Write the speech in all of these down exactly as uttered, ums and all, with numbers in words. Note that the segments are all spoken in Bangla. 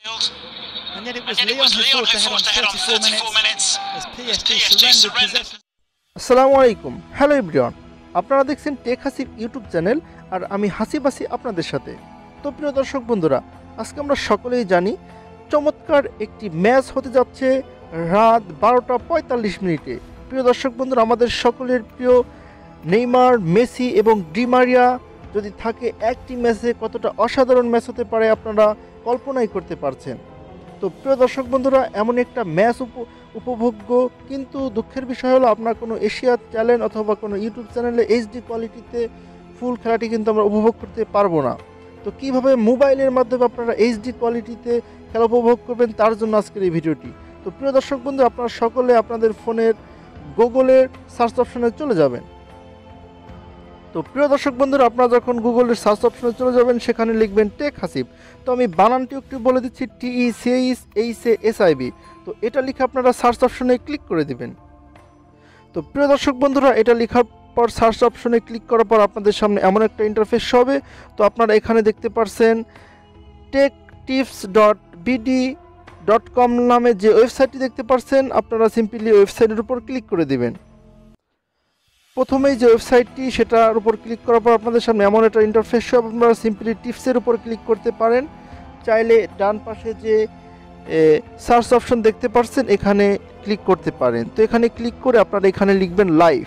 And yet it was Lyon who forced ahead on thirty-four minutes as P S G surrendered possession. আসসালামু আলাইকুম, হ্যালো এভরিওয়ান। আপনারা দেখছেন টেক হাসিব ইউটিউব চ্যানেল, আর আমি হাসিব আছি আপনাদের সাথে। তো প্রিয় দর্শক বন্ধুরা, আজকে আমরা সকলেই জানি চমৎকার একটি ম্যাচ হতে যাচ্ছে রাত বারোটা পঁয়তাল্লিশ মিনিটে। প্রিয় দর্শক বন্ধুরা, আমাদের সকলের প্রিয় নেইমার, মেসি এবং ডি মারিয়া যদি থাকে একটি ম্যাচে কতটা অসাধারণ ম্যাচ হতে পারে আপনারা কল্পনাই করতে পারছেন। তো প্রিয় দর্শক বন্ধুরা, এমন একটা ম্যাচ উপভোগ্য, কিন্তু দুঃখের বিষয় হলো আপনার কোনো এশিয়া চ্যানেল অথবা কোনো ইউটিউব চ্যানেলে এইচডি কোয়ালিটিতে ফুল খেলাটি কিন্তু আমরা উপভোগ করতে পারবো না। তো কীভাবে মোবাইলের মাধ্যমে আপনারা এইচডি কোয়ালিটিতে খেলা উপভোগ করবেন, তার জন্য আজকের এই ভিডিওটি। তো প্রিয় দর্শক বন্ধু, আপনারা সকলে আপনাদের ফোনের গুগলের সার্চ অপশনে চলে যাবেন। তো প্রিয় দর্শক বন্ধুরা, আপনারা যখন গুগলের সার্চ অপশনে চলে যাবেন, সেখানে লিখবেন টেক হাসিব। তো আমি বানানটি একটু বলে দিচ্ছি, T E C H H A S I B. তো এটা লিখে আপনারা সার্চ অপশনে ক্লিক করে দিবেন। তো প্রিয় দর্শক বন্ধুরা, এটা লেখার পর সার্চ অপশনে ক্লিক করার পর আপনাদের সামনে এমন একটা ইন্টারফেস হবে। তো আপনারা এখানে দেখতে পাচ্ছেন tech tips dot BD dot com নামে যে ওয়েবসাইটটি দেখতে পাচ্ছেন, আপনারা সিম্পলি ওয়েবসাইটের উপর ক্লিক করে দিবেন। প্রথমেই যে ওয়েবসাইটটি, সেটার উপর ক্লিক করার পর আপনাদের সামনে এমন একটা ইন্টারফেস হবে। আপনারা সিম্পলি টিপসের উপর ক্লিক করতে পারেন। চাইলে ডান পাশে যে সার্চ অপশন দেখতে পাচ্ছেন, এখানে ক্লিক করতে পারেন। তো এখানে ক্লিক করে আপনারা এখানে লিখবেন লাইভ।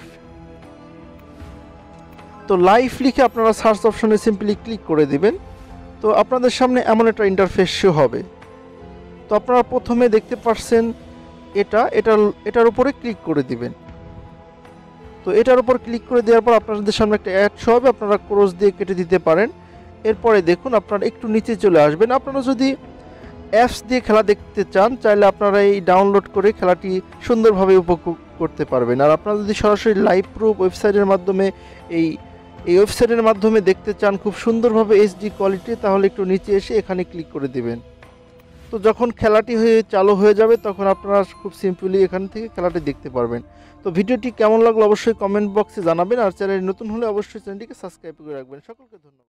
তো লাইভ লিখে আপনারা সার্চ অপশনে সিম্পলি ক্লিক করে দিবেন। তো আপনাদের সামনে এমন একটা ইন্টারফেস শো হবে। তো আপনারা প্রথমে দেখতে পাচ্ছেন এটা এটার এটার উপরে ক্লিক করে দিবেন। তো এটার উপর ক্লিক করে দেওয়ার পর আপনাদের সামনে একটা অ্যাড শো হবে, আপনারা ক্রস দিয়ে কেটে দিতে পারেন। এরপরে দেখুন, আপনারা একটু নিচে চলে আসবেন। আপনারা যদি অ্যাপস দিয়ে খেলা দেখতে চান, চাইলে আপনারা এই ডাউনলোড করে খেলাটি সুন্দরভাবে উপভোগ করতে পারবেন। আর আপনারা যদি সরাসরি লাইভ প্রুফ ওয়েবসাইটের মাধ্যমে এই এই ওয়েবসাইটের মাধ্যমে দেখতে চান খুব সুন্দরভাবে এইচডি কোয়ালিটি, তাহলে একটু নিচে এসে এখানে ক্লিক করে দিবেন। তো যখন খেলাটি হয়ে চালু হয়ে যাবে, তখন আপনারা খুব সিম্পলি এখান থেকে খেলাটি দেখতে পারবেন। তো ভিডিওটি কেমন লাগলো অবশ্যই কমেন্ট বক্সে জানাবেন। আর চ্যানেল নতুন হলে অবশ্যই চ্যানেলটিকে সাবস্ক্রাইব করে রাখবেন। সকলকে ধন্যবাদ।